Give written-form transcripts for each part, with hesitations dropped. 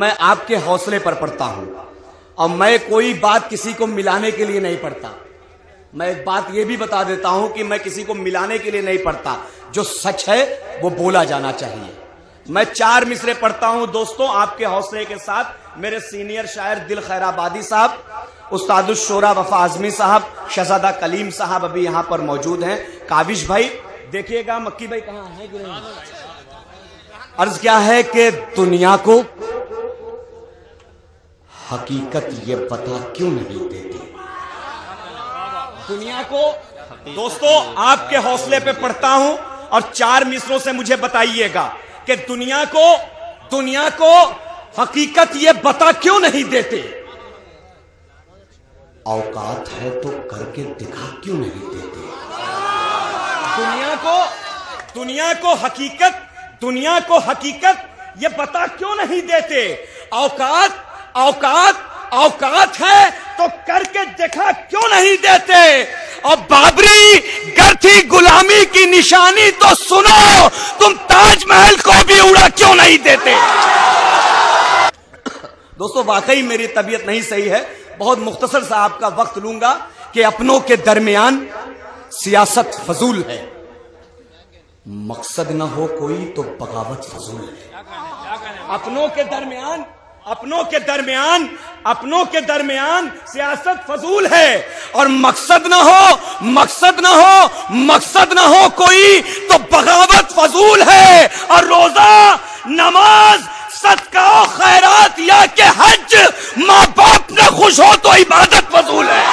मैं आपके हौसले पर पढ़ता हूं। और मैं कोई बात किसी को मिलाने के लिए नहीं पढ़ता। मैं एक बात यह भी बता देता हूं कि मैं किसी को मिलाने के लिए नहीं पढ़ता। जो सच है वो बोला जाना चाहिए। मैं 4 मिसरे पढ़ता हूं दोस्तों आपके हौसले के साथ। मेरे सीनियर शायर दिल खैराबादी साहब, उस्तादुश शोरा वफा आजमी साहब, शहजादा कलीम साहब अभी यहां पर मौजूद हैं। काविश भाई देखिएगा, मक्की भाई कहां है? अर्ज क्या है कि दुनिया को हकीकत ये पता क्यों नहीं देती। दुनिया को दोस्तों आपके हौसले पे पढ़ता हूं और 4 मिसरों से मुझे बताइएगा कि दुनिया को हकीकत ये बता क्यों नहीं देते। औकात है तो करके दिखा क्यों नहीं देते। दुनिया को हकीकत ये बता क्यों नहीं देते। औकात है तो करके दिखा क्यों नहीं देते। और बाबरी गर थी गुलामी की निशानी तो सुनो, तुम ताजमहल को भी उड़ा क्यों नहीं देते। दोस्तों वाकई मेरी तबीयत नहीं सही है। बहुत मुख्तसर सा आपका वक्त लूंगा कि अपनों के दरमियान सियासत फजूल है, मकसद ना हो कोई तो बगावत फजूल है। अपनों के दरमियान सियासत फजूल है और मकसद ना हो कोई तो बगावत फजूल है। और रोजा, नमाज, सदका, खैरात या के हज माँ बाप ने खुश हो तो इबादत फजूल है।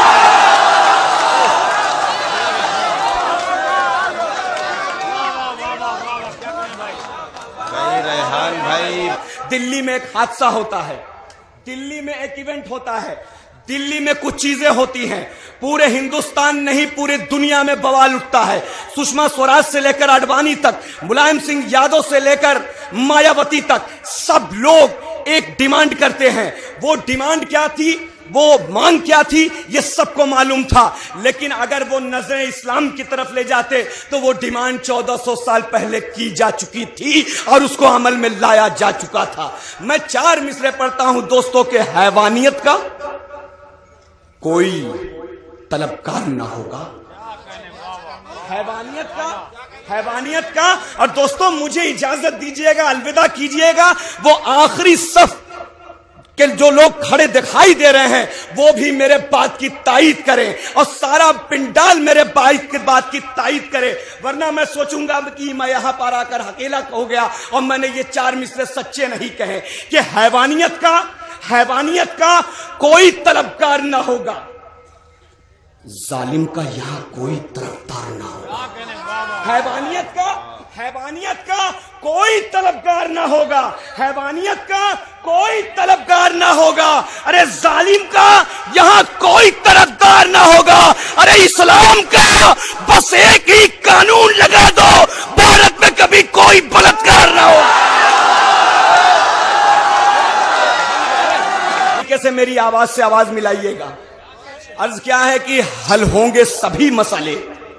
दिल्ली में एक हादसा होता है, दिल्ली में एक इवेंट होता है, दिल्ली में कुछ चीजें होती हैं, पूरे हिंदुस्तान नहीं पूरे दुनिया में बवाल उठता है। सुषमा स्वराज से लेकर आडवाणी तक, मुलायम सिंह यादव से लेकर मायावती तक सब लोग एक डिमांड करते हैं। वो डिमांड क्या थी, वो मांग क्या थी, ये सबको मालूम था। लेकिन अगर वो नजरें इस्लाम की तरफ ले जाते तो वो डिमांड 1400 साल पहले की जा चुकी थी और उसको अमल में लाया जा चुका था। मैं 4 मिसरे पढ़ता हूं दोस्तों के हैवानियत का कोई तलबकार ना होगा। हैवानियत का। और दोस्तों मुझे इजाजत दीजिएगा, अलविदा कीजिएगा। वो आखिरी सफ कि जो लोग खड़े दिखाई दे रहे हैं वो भी मेरे बात की तायीद करें और सारा पिंडाल मेरे बात की तायीद करे। वरना मैं सोचूंगा कि मैं यहां पर आकर अकेला हो गया और मैंने ये 4 मिसरे सच्चे नहीं कहे कि हैवानियत का कोई तलबकार ना होगा, जालिम का यहां कोई तरफदार ना होगा। हैवानियत का कोई तलबकार ना होगा, हैवानियत का कोई तलबकार ना होगा। अरे जालिम का यहां कोई तरफदार ना होगा। अरे इस्लाम का बस एक ही कानून लगा दो, भारत में कभी कोई बलात्कार ना हो। कैसे मेरी आवाज से आवाज मिलाइएगा। अर्ज क्या है कि हल होंगे सभी मसले,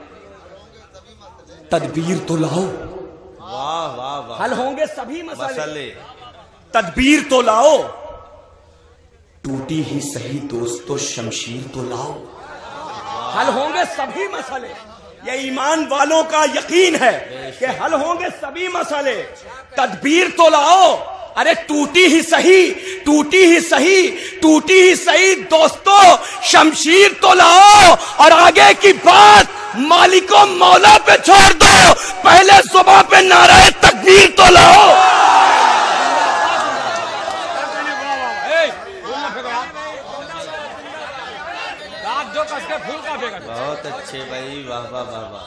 तदबीर तो लाओ। वाह वाह वाह। हल होंगे सभी मसले, तदबीर तो लाओ। टूटी ही सही दोस्तों शमशीर तो लाओ। हल होंगे सभी मसले, ये ईमान वालों का यकीन है कि हल होंगे सभी मसले, तदबीर तो लाओ। अरे टूटी ही सही दोस्तों शमशीर तो लाओ। और आगे की बात मालिको मौला पे छोड़ दो, पहले सुबह पे नाराए तकबीर तो लाओ। बहुत अच्छे भाई, वाह वाह वाह वाह।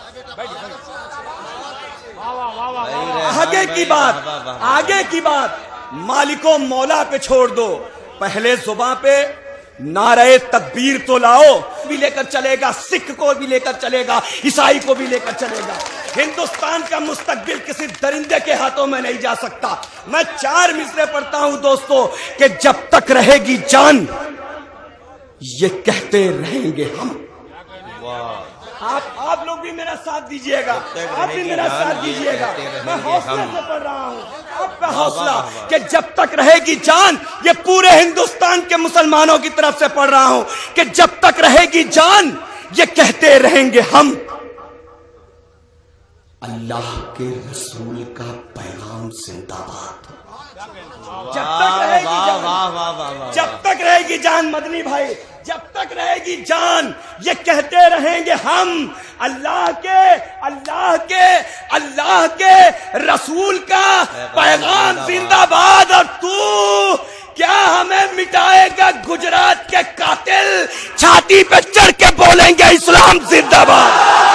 आगे की बात मालिको मौला पे छोड़ दो, पहले जुबान पे नारे तकबीर तो लाओ। भी लेकर चलेगा, सिख को भी लेकर चलेगा, ईसाई को भी लेकर चलेगा। हिंदुस्तान का मुस्तकबिल किसी दरिंदे के हाथों में नहीं जा सकता। मैं 4 मिसरे पढ़ता हूं दोस्तों कि जब तक रहेगी जान ये कहते रहेंगे हम। वाह आप लोग भी मेरा साथ दीजिएगा, आप भी मेरा साथ दीजिएगा। मैं हौसले से पढ़ रहा हूँ, आपका हौसला कि जब तक रहेगी जान, ये पूरे हिंदुस्तान के मुसलमानों की तरफ से पढ़ रहा हूँ कि जब तक रहेगी जान ये कहते रहेंगे हम, अल्लाह के रसूल का पैगाम जिंदाबाद। जब तक रहेगी जान, जब तक रहेगी जान मदनी भाई, जब तक रहेगी जान ये कहते रहेंगे हम, अल्लाह के रसूल का पैगाम जिंदाबाद। और तू क्या हमें मिटाएगा गुजरात के कातिल, छाती पे चढ़ के बोलेंगे इस्लाम जिंदाबाद।